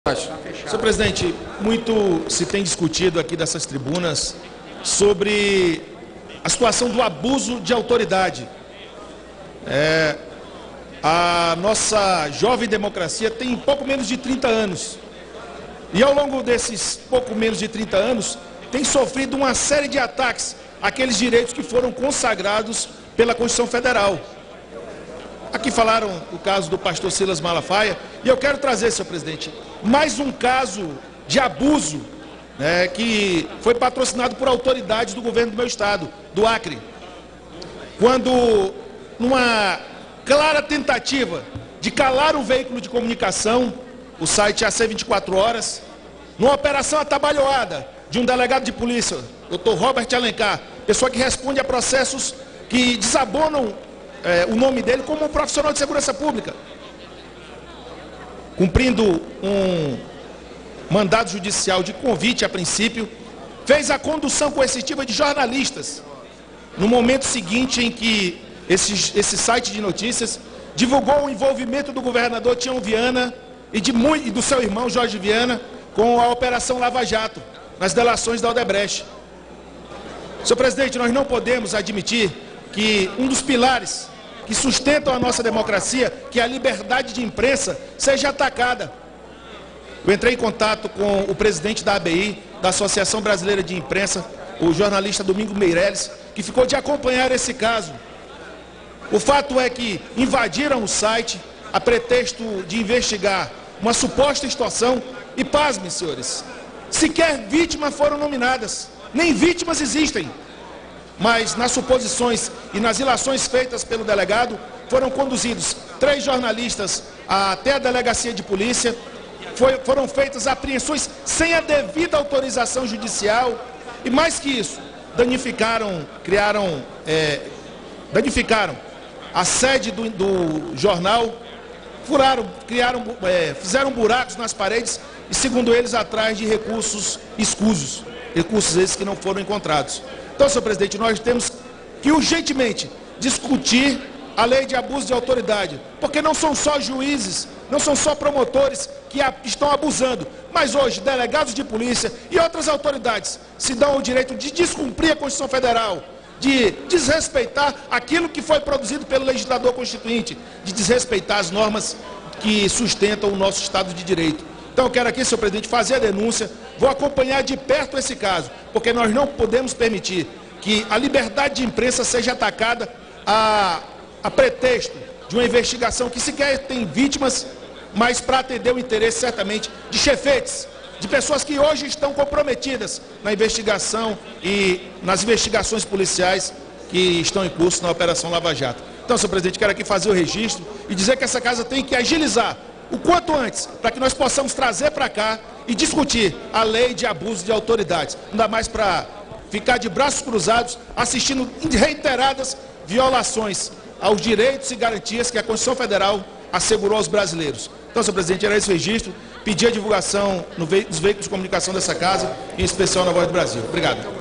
Senhor presidente, muito se tem discutido aqui dessas tribunas sobre a situação do abuso de autoridade. A nossa jovem democracia tem pouco menos de 30 anos. E ao longo desses pouco menos de 30 anos, tem sofrido uma série de ataques àqueles direitos que foram consagrados pela Constituição Federal. Aqui falaram o caso do pastor Silas Malafaia, e eu quero trazer, senhor presidente, mais um caso de abuso, que foi patrocinado por autoridades do governo do meu estado, do Acre. Quando, numa clara tentativa de calar um veículo de comunicação, o site AC 24 Horas, numa operação atabalhoada de um delegado de polícia, Dr. Robert Alencar, pessoa que responde a processos que desabonam o nome dele como um profissional de segurança pública, cumprindo um mandado judicial de convite a princípio, fez a condução coercitiva de jornalistas no momento seguinte em que esse site de notícias divulgou o envolvimento do governador Tião Viana e do seu irmão Jorge Viana com a Operação Lava Jato, nas delações da Odebrecht. Senhor presidente, nós não podemos admitir que um dos pilares que sustentam a nossa democracia, que é a liberdade de imprensa, seja atacada. Eu entrei em contato com o presidente da ABI, da Associação Brasileira de Imprensa, o jornalista Domingo Meirelles, que ficou de acompanhar esse caso. O fato é que invadiram o site a pretexto de investigar uma suposta extorsão e, pasmem, senhores, sequer vítimas foram nominadas, nem vítimas existem. Mas nas suposições e nas ilações feitas pelo delegado, foram conduzidos 3 jornalistas até a delegacia de polícia, foram feitas apreensões sem a devida autorização judicial e, mais que isso, danificaram a sede do jornal, fizeram buracos nas paredes e, segundo eles, atrás de recursos escusos, recursos esses que não foram encontrados. Então, senhor presidente, nós temos que urgentemente discutir a lei de abuso de autoridade, porque não são só juízes, não são só promotores que estão abusando, mas hoje delegados de polícia e outras autoridades se dão o direito de descumprir a Constituição Federal, de desrespeitar aquilo que foi produzido pelo legislador constituinte, de desrespeitar as normas que sustentam o nosso Estado de Direito. Então eu quero aqui, senhor presidente, fazer a denúncia, vou acompanhar de perto esse caso, porque nós não podemos permitir que a liberdade de imprensa seja atacada a pretexto de uma investigação que sequer tem vítimas, mas para atender o interesse, certamente, de chefetes, de pessoas que hoje estão comprometidas na investigação e nas investigações policiais que estão em curso na Operação Lava Jato. Então, senhor presidente, quero aqui fazer o registro e dizer que essa casa tem que agilizar o quanto antes, para que nós possamos trazer para cá e discutir a lei de abuso de autoridades. Não dá mais para ficar de braços cruzados assistindo reiteradas violações aos direitos e garantias que a Constituição Federal assegurou aos brasileiros. Então, senhor presidente, era esse o registro, pedir a divulgação dos veículos de comunicação dessa casa, em especial na Voz do Brasil. Obrigado.